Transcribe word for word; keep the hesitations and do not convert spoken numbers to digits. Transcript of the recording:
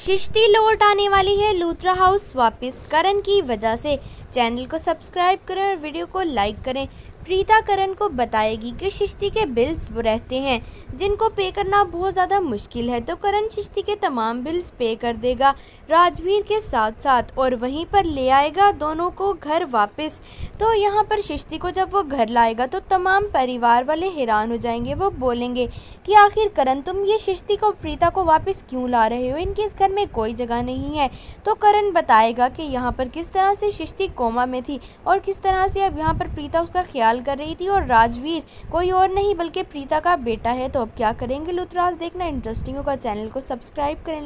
शिष्टी लौट आने वाली है लूथरा हाउस वापस करण की वजह से। चैनल को सब्सक्राइब करें और वीडियो को लाइक करें। प्रीता करण को बताएगी कि शिष्टी के बिल्स वो रहते हैं जिनको पे करना बहुत ज़्यादा मुश्किल है, तो करण शिष्टी के तमाम बिल्स पे कर देगा राजवीर के साथ साथ और वहीं पर ले आएगा दोनों को घर वापस। तो यहाँ पर शिष्टी को जब वो घर लाएगा तो तमाम परिवार वाले हैरान हो जाएंगे। वो बोलेंगे कि आखिर करण तुम ये शिष्टी को प्रीता को वापस क्यों ला रहे हो, इनके इस घर में कोई जगह नहीं है। तो करण बताएगा कि यहाँ पर किस तरह से शिष्टी कोमा में थी और किस तरह से अब यहाँ पर प्रीता उसका ख्याल कर रही थी और राजवीर कोई और नहीं बल्कि प्रीता का बेटा है। तो अब क्या करेंगे लूथरा हाउस देखना इंटरेस्टिंग होगा। चैनल को सब्सक्राइब करें।